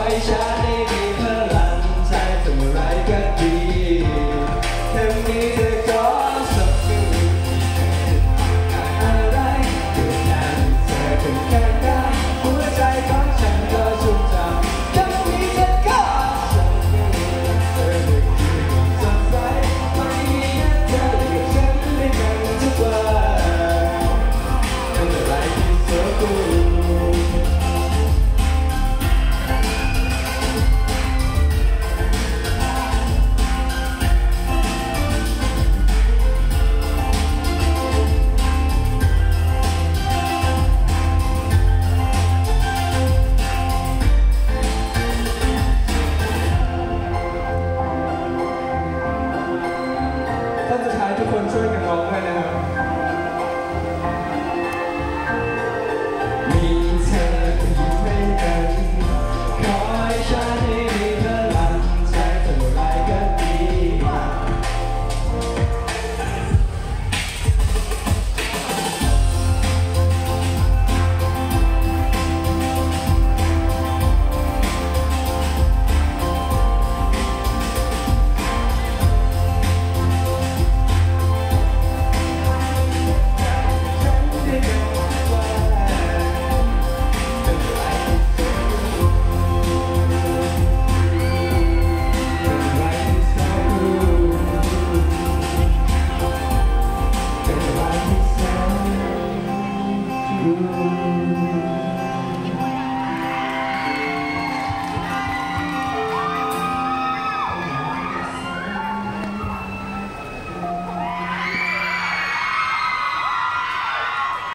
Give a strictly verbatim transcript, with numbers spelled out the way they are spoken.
ให้ฉันได้มีพลังใจทำอะไรก็ดีแค่มีเธอก็สักทีอะไรเกิดการเธอเป็นแค่ได้หัวใจของฉันก็ชุ่มฉ่ำแค่มีเธอก็สักทีเธอเป็นที่สดใสไม่มีเธอกับฉันด้วยกันทุกวันเป็นอะไรที่สวยกูท่านสุดท้ายทุกคนช่วยกันร้องด้วยนะครับมีเธอที่ไม่กันขอให้ฉันได้มีพลังใจทำอะไรก็ดีOoh.